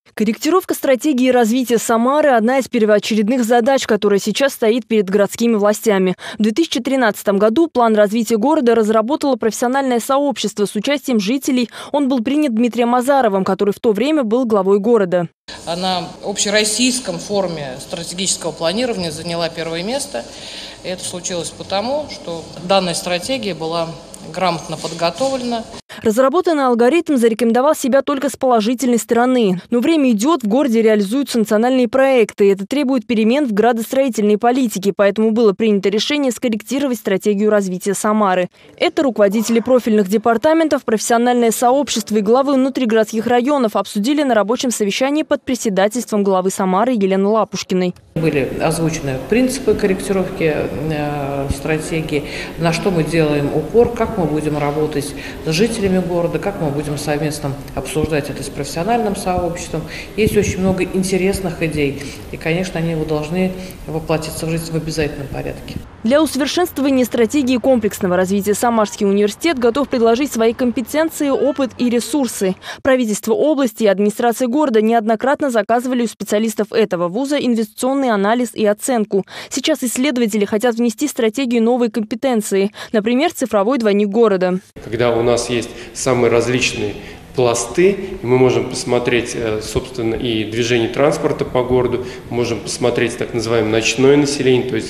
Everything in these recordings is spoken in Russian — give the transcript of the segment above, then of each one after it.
Корректировка стратегии развития Самары – одна из первоочередных задач, которая сейчас стоит перед городскими властями. В 2013 году план развития города разработало профессиональное сообщество с участием жителей. Он был принят Дмитрием Азаровым, который в то время был главой города. На общероссийском форуме стратегического планирования заняла первое место. И это случилось потому, что данная стратегия была грамотно подготовлена. Разработанный алгоритм зарекомендовал себя только с положительной стороны. Но время идет, в городе реализуются национальные проекты. Это требует перемен в градостроительной политике, поэтому было принято решение скорректировать стратегию развития Самары. Это руководители профильных департаментов, профессиональное сообщество и главы внутригородских районов обсудили на рабочем совещании под председательством главы Самары Елены Лапушкиной. Были озвучены принципы корректировки стратегии, на что мы делаем упор, как мы будем работать с жителями города, как мы будем совместно обсуждать это с профессиональным сообществом. Есть очень много интересных идей, и, конечно, они должны воплотиться в жизнь в обязательном порядке. Для усовершенствования стратегии комплексного развития Самарский университет готов предложить свои компетенции, опыт и ресурсы. Правительство области и администрация города неоднократно заказывали у специалистов этого вуза инвестиционный анализ и оценку. Сейчас исследователи хотят внести в стратегию новые компетенции, например, цифровой двойник города. Когда у нас есть самые различные пласты, и мы можем посмотреть, собственно, и движение транспорта по городу, можем посмотреть так называемое ночное население, то есть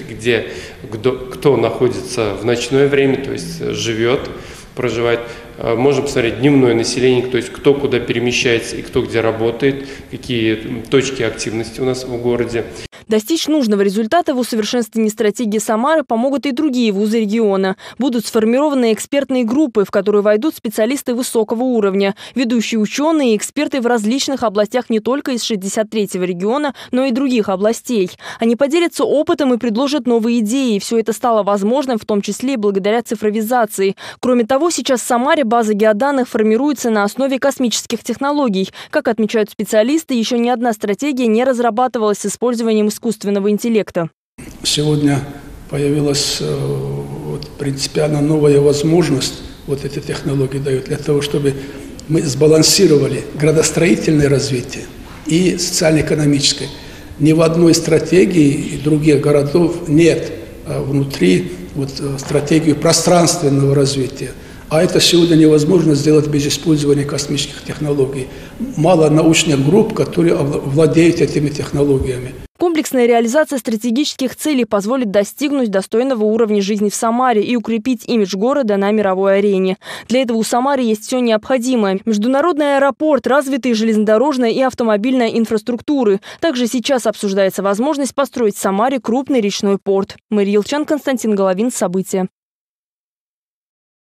кто находится в ночное время, то есть живет, проживает. Можем посмотреть дневное население, то есть кто куда перемещается и кто где работает, какие точки активности у нас в городе. Достичь нужного результата в усовершенствовании стратегии Самары помогут и другие вузы региона. Будут сформированы экспертные группы, в которые войдут специалисты высокого уровня, ведущие ученые и эксперты в различных областях не только из 63-го региона, но и других областей. Они поделятся опытом и предложат новые идеи. Все это стало возможным, в том числе и благодаря цифровизации. Кроме того, сейчас в Самаре база геоданных формируется на основе космических технологий. Как отмечают специалисты, еще ни одна стратегия не разрабатывалась с использованием искусственного интеллекта. Сегодня появилась принципиально новая возможность, эти технологии дают, для того, чтобы мы сбалансировали градостроительное развитие и социально-экономическое. Ни в одной стратегии других городов нет внутри стратегии пространственного развития. А это сегодня невозможно сделать без использования космических технологий. Мало научных групп, которые владеют этими технологиями. Комплексная реализация стратегических целей позволит достигнуть достойного уровня жизни в Самаре и укрепить имидж города на мировой арене. Для этого у Самары есть все необходимое. Международный аэропорт, развитые железнодорожная и автомобильная инфраструктуры. Также сейчас обсуждается возможность построить в Самаре крупный речной порт. Мария Елчан, Константин Головин. События.